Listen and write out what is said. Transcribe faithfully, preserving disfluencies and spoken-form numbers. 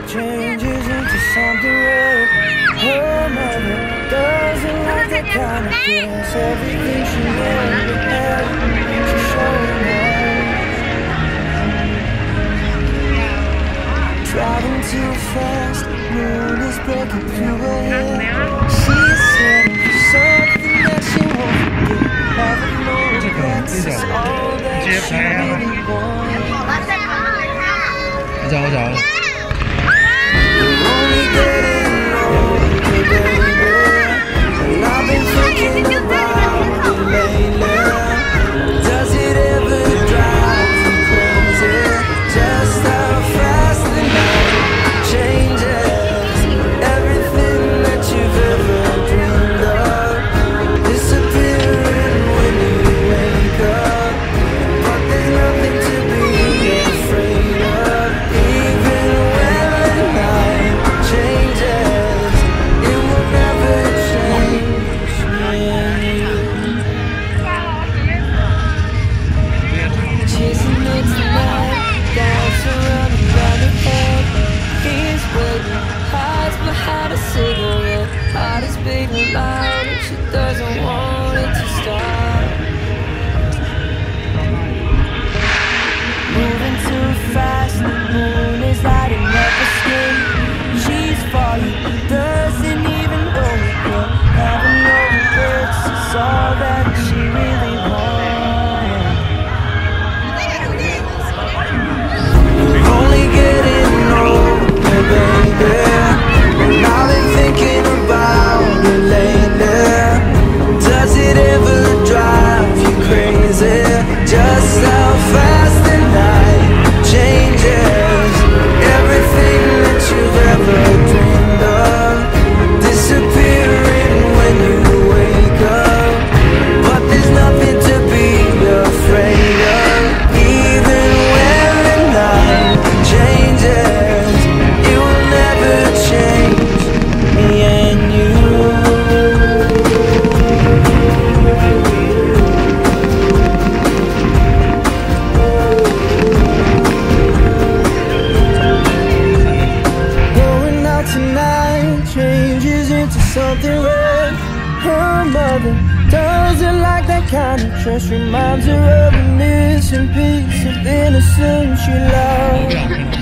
changes into something red. Her mother doesn't like that kind of dress. Everything she ever had, she's showing off. Driving too fast, the moon is breaking through her hair. She's setting for something that she won't forget. Having no regrets is all that she really wants. 我找我找。 Something red. Her mother doesn't like that kind of dress. Reminds her of a missing piece of innocence she loved.